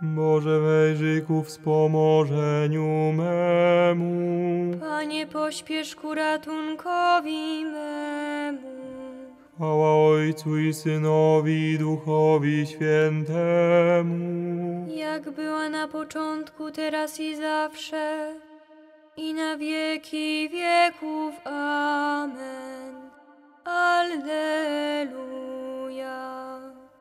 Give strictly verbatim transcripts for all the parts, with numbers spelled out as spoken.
Boże, wejrzyj ku wspomożeniu memu. Panie, pośpiesz ku ratunkowi memu. Chwała Ojcu i Synowi, i Duchowi Świętemu. Jak była na początku, teraz i zawsze, i na wieki wieków. Amen. Alleluja.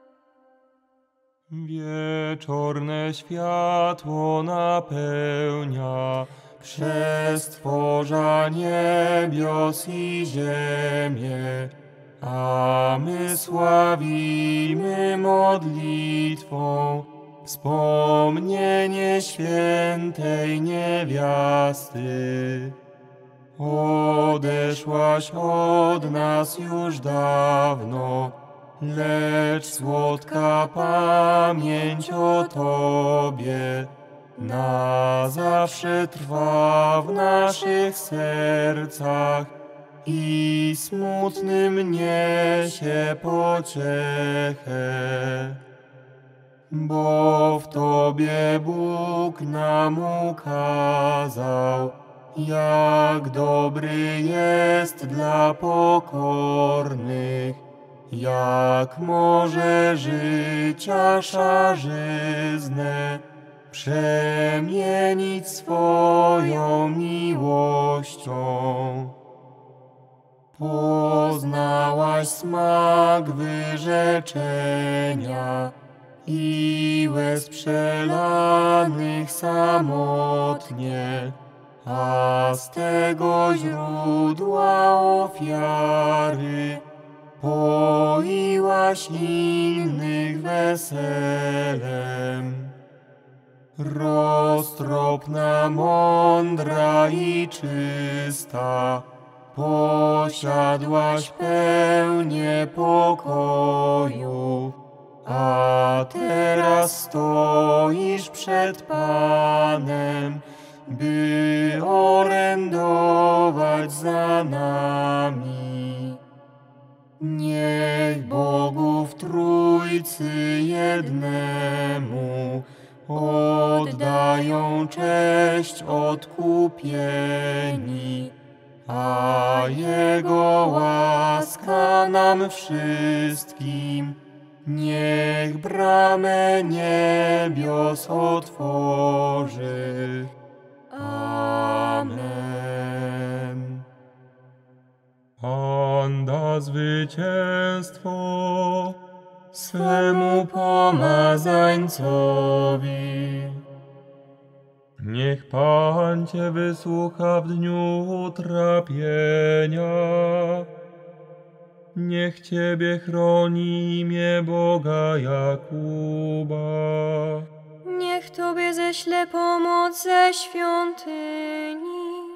Wieczorne światło napełnia przestworza niebios i ziemię, a my sławimy modlitwą wspomnienie świętej niewiasty. Odeszłaś od nas już dawno, lecz słodka pamięć o Tobie na zawsze trwa w naszych sercach i smutnym niesie pociechę. Bo w Tobie Bóg nam ukazał, jak dobry jest dla pokornych, jak może życia szarzyznę przemienić swoją miłością. Poznałaś smak wyrzeczenia i łez przelanych samotnie, a z tego źródła ofiary poiłaś innych weselem. Roztropna, mądra i czysta, posiadłaś pełnię pokoju, a teraz stoisz przed Panem, by orędować za nami. Niech Bogu w Trójcy jednemu oddają cześć odkupieni, a Jego łaska nam wszystkim niech bramę niebios otworzy. Amen. Pan da zwycięstwo swemu pomazańcowi. Niech Pan Cię wysłucha w dniu utrapienia. Niech Ciebie chroni imię Boga Jakuba. Niech Tobie ześle pomoc ze świątyni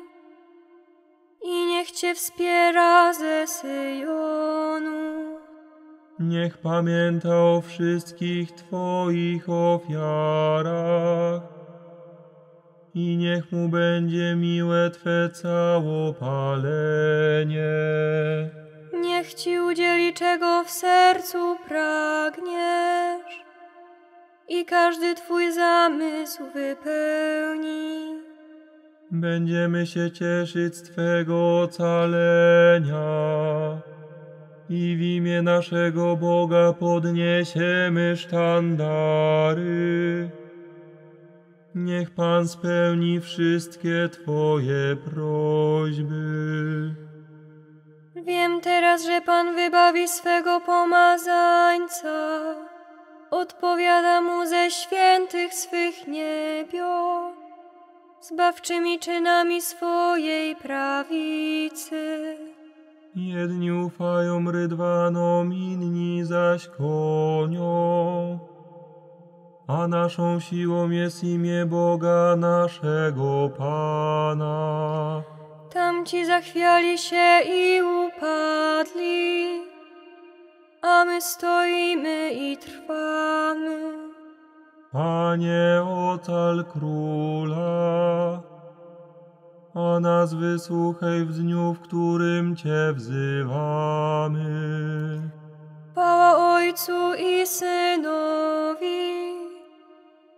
i niech Cię wspiera ze Syjonu. Niech pamięta o wszystkich Twoich ofiarach i niech mu będzie miłe Twe całopalenie. Niech Ci udzieli, czego w sercu pragniesz i każdy Twój zamysł wypełni. Będziemy się cieszyć z Twego ocalenia i w imię naszego Boga podniesiemy sztandary. Niech Pan spełni wszystkie Twoje prośby. Wiem teraz, że Pan wybawi swego pomazańca, odpowiada mu ze świętych swych niebios, zbawczymi czynami swojej prawicy. Jedni ufają rydwanom, inni zaś koniom, a naszą siłą jest imię Boga naszego Pana. Tamci zachwiali się i upadli, a my stoimy i trwamy. Panie, ocal króla, a nas wysłuchaj w dniu, w którym Cię wzywamy. Chwała Ojcu i Synowi,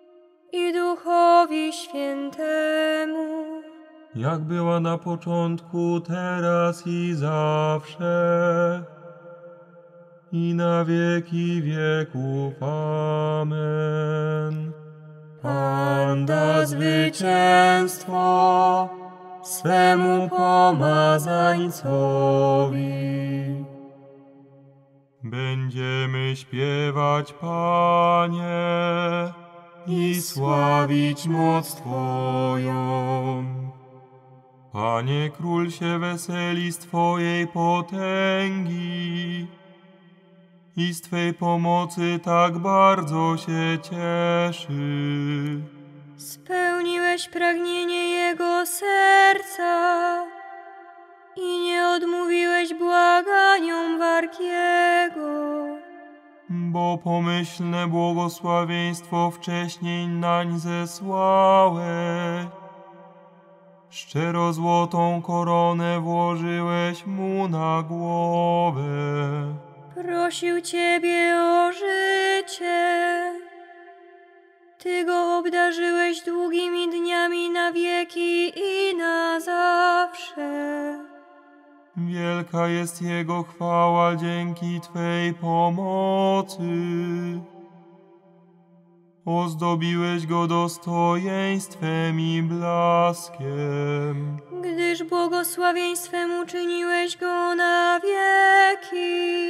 i Duchowi Świętemu, jak była na początku, teraz i zawsze, i na wieki wieków. Amen. Pan da zwycięstwo swemu pomazańcowi. Będziemy śpiewać, Panie, i sławić moc Twoją. Panie, Król się weseli z Twojej potęgi i z Twej pomocy tak bardzo się cieszy. Spełniłeś pragnienie Jego serca i nie odmówiłeś błaganiom Wargiego, Bo pomyślne błogosławieństwo wcześniej nań zesłałeś. Szczero złotą koronę włożyłeś mu na głowę. prosił Ciebie o życie. Ty go obdarzyłeś długimi dniami na wieki i na zawsze. Wielka jest Jego chwała dzięki Twej pomocy. Ozdobiłeś Go dostojeństwem i blaskiem. Gdyż błogosławieństwem uczyniłeś go na wieki.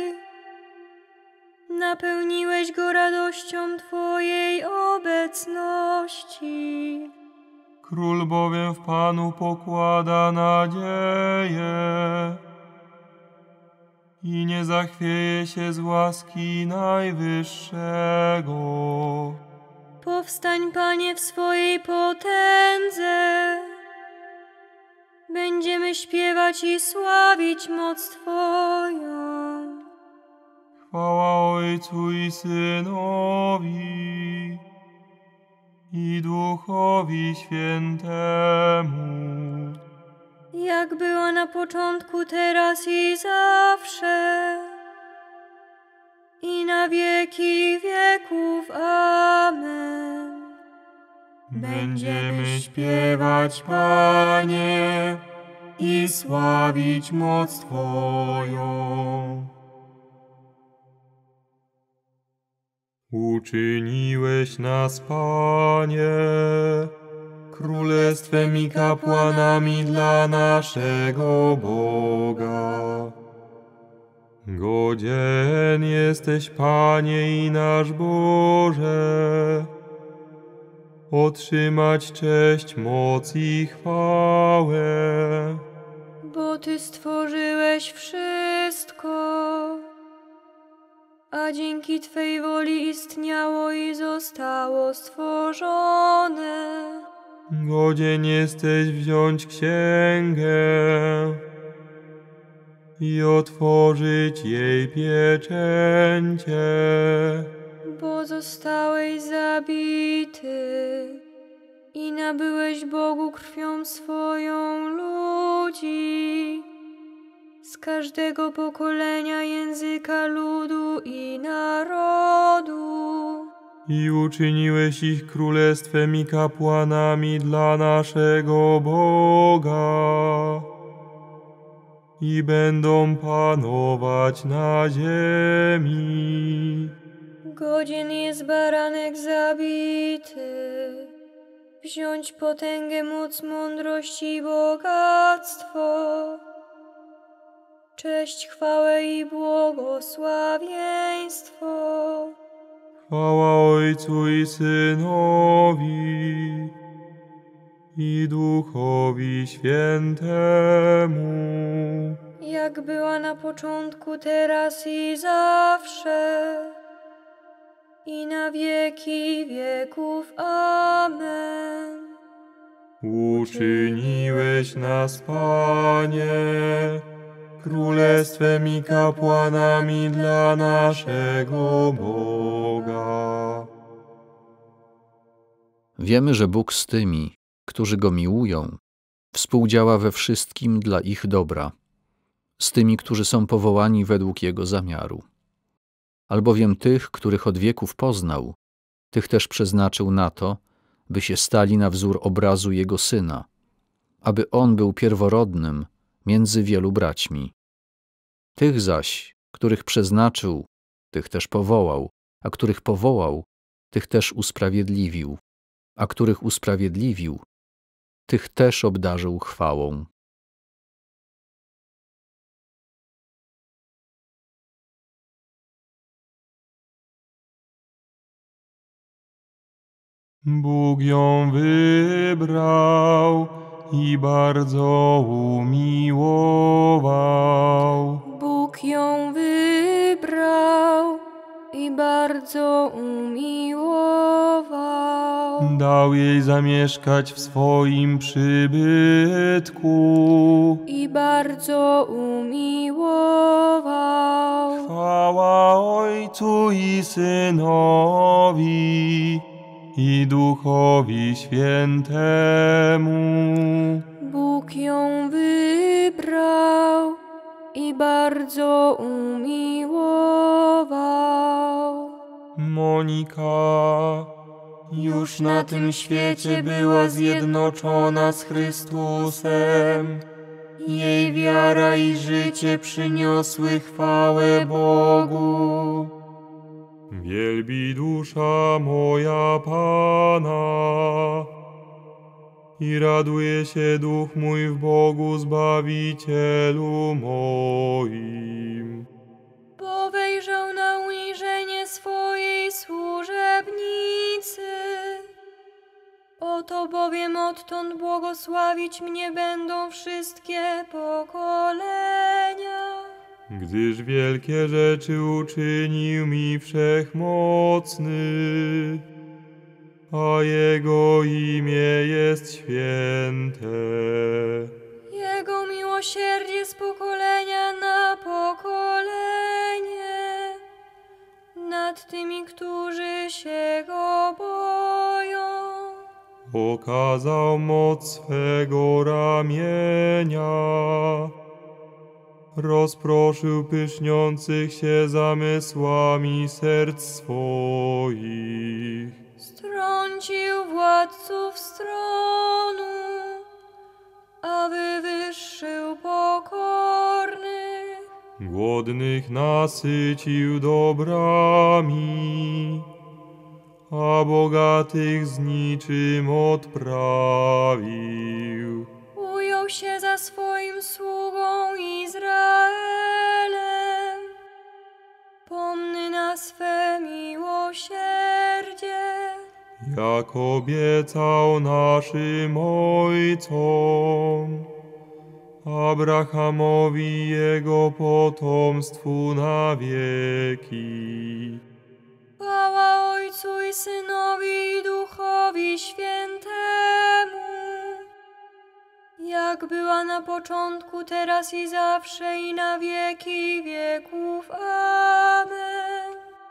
Napełniłeś go radością Twojej obecności. Król bowiem w Panu pokłada nadzieję i nie zachwieje się z łaski Najwyższego. Powstań, Panie, w swojej potędze. Będziemy śpiewać i sławić moc Twoją. Chwała Ojcu i Synowi i Duchowi Świętemu, Jak była na początku, teraz i zawsze, i na wieki wieków. Amen. Będziemy śpiewać, Panie, i sławić moc Twoją. Uczyniłeś nas, Panie, królestwem i kapłanami dla naszego Boga. Godzien jesteś, Panie i nasz Boże, otrzymać cześć, moc i chwałę. Bo Ty stworzyłeś wszystko, a dzięki Twej woli istniało i zostało stworzone. Godzien jesteś wziąć księgę i otworzyć jej pieczęcie. Bo zostałeś zabity i nabyłeś Bogu krwią swoją ludzi z każdego pokolenia, języka, ludu i narodu. I uczyniłeś ich królestwem i kapłanami dla naszego Boga. I będą panować na ziemi. Godzien jest baranek zabity, wziąć potęgę, moc, mądrość i bogactwo, cześć, chwałę i błogosławieństwo. Chwała Ojcu i Synowi i Duchowi Świętemu, Jak była na początku, teraz i zawsze, i na wieki wieków. Amen. Uczyniłeś nas, Panie, królestwem i kapłanami dla naszego Boga. Wiemy, że Bóg z tymi, którzy Go miłują, współdziała we wszystkim dla ich dobra, z tymi, którzy są powołani według Jego zamiaru. Albowiem tych, których od wieków poznał, tych też przeznaczył na to, by się stali na wzór obrazu Jego Syna, aby On był pierworodnym między wielu braćmi. Tych zaś, których przeznaczył, tych też powołał, a których powołał, tych też usprawiedliwił, a których usprawiedliwił, tych też obdarzył chwałą. Bóg ją wybrał i bardzo umiłował. Bóg ją wybrał i bardzo umiłował. Dał jej zamieszkać w swoim przybytku I bardzo umiłował. Chwała Ojcu i Synowi i Duchowi Świętemu. Bóg ją wybrał i bardzo umiłował. Monika już na tym świecie była zjednoczona z Chrystusem. Jej wiara i życie przyniosły chwałę Bogu. Wielbi dusza moja Pana i raduje się duch mój w Bogu Zbawicielu moim. Bo wejrzał na uniżenie swojej służebnicy. Oto bowiem odtąd błogosławić mnie będą wszystkie pokolenia. Gdyż wielkie rzeczy uczynił mi Wszechmocny, a Jego imię jest święte. Jego miłosierdzie z pokolenia na pokolenie nad tymi, którzy się Go boją. Okazał moc swego ramienia, rozproszył pyszniących się zamysłami serc swoich. Strącił władców stronu, a wywyższył pokornych. Głodnych nasycił dobrami, a bogatych z niczym odprawił. Ujął się za swoim sługą Izraelem, pomny na swe miłosierdzie. Jak obiecał naszym ojcom, Abrahamowi i jego potomstwu na wieki. Chwała Ojcu i Synowi i Duchowi Świętemu, jak była na początku, teraz i zawsze, i na wieki wieków. Amen.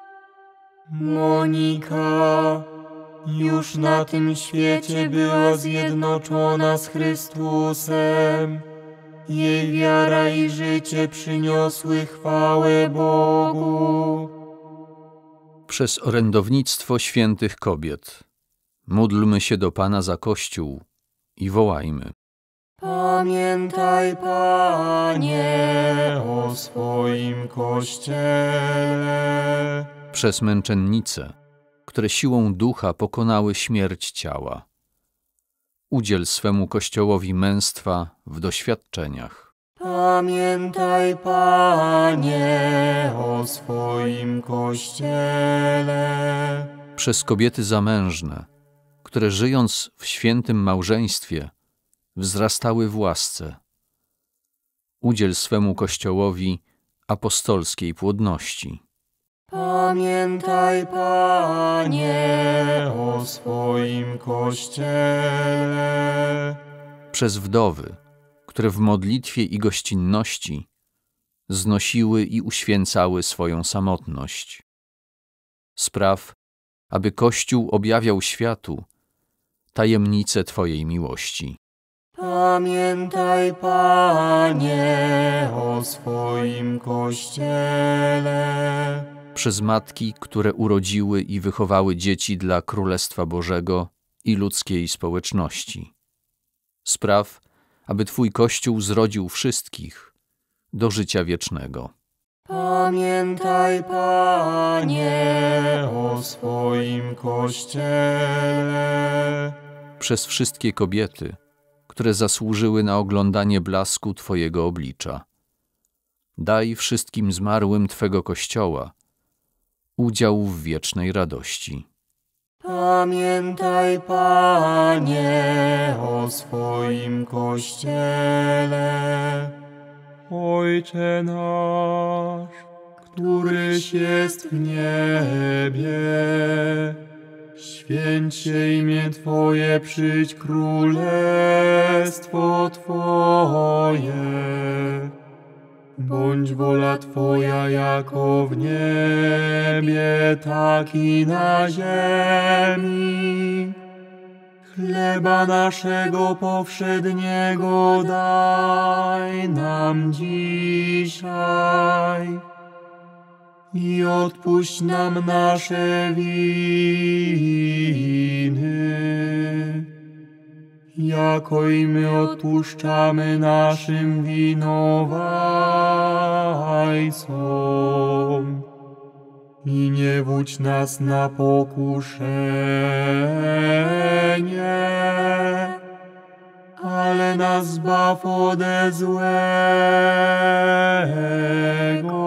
Monika już na tym świecie była zjednoczona z Chrystusem. Jej wiara i życie przyniosły chwałę Bogu. Przez orędownictwo świętych kobiet módlmy się do Pana za Kościół i wołajmy: Pamiętaj, Panie, o swoim Kościele. Przez męczennice, które siłą ducha pokonały śmierć ciała, udziel swemu Kościołowi męstwa w doświadczeniach. Pamiętaj, Panie, o swoim Kościele. Przez kobiety zamężne, które żyjąc w świętym małżeństwie wzrastały w łasce, udziel swemu Kościołowi apostolskiej płodności. Pamiętaj, Panie, o swoim Kościele. Przez wdowy, które w modlitwie i gościnności znosiły i uświęcały swoją samotność. Spraw, aby Kościół objawiał światu tajemnicę Twojej miłości. Pamiętaj, Panie, o swoim Kościele. Przez matki, które urodziły i wychowały dzieci dla Królestwa Bożego i ludzkiej społeczności. Spraw, aby Twój Kościół zrodził wszystkich do życia wiecznego. Pamiętaj, Panie, o swoim Kościele. Przez wszystkie kobiety, które zasłużyły na oglądanie blasku Twojego oblicza. Daj wszystkim zmarłym Twego Kościoła udział w wiecznej radości. Pamiętaj, Panie, o swoim Kościele. Ojcze nasz, któryś jest w niebie, święć się imię Twoje, przyjdź królestwo Twoje. Bądź wola Twoja jako w niebie, tak i na ziemi. Chleba naszego powszedniego daj nam dzisiaj i odpuść nam nasze winy, jako i my odpuszczamy naszym winowajcom. I nie wódź nas na pokuszenie, ale nas zbaw ode złego.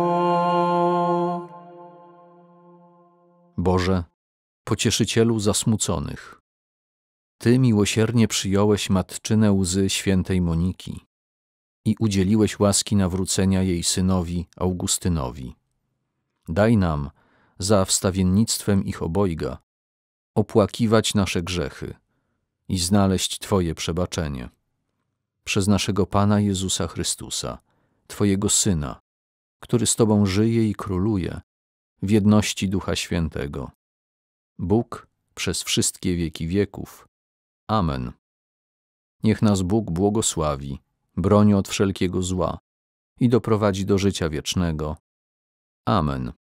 Boże, Pocieszycielu zasmuconych, Ty miłosiernie przyjąłeś matczynę łzy świętej Moniki i udzieliłeś łaski nawrócenia jej synowi Augustynowi. Daj nam, za wstawiennictwem ich obojga, opłakiwać nasze grzechy i znaleźć Twoje przebaczenie. Przez naszego Pana Jezusa Chrystusa, Twojego Syna, który z Tobą żyje i króluje w jedności Ducha Świętego. Bóg przez wszystkie wieki wieków. Amen. Niech nas Bóg błogosławi, broni od wszelkiego zła i doprowadzi do życia wiecznego. Amen.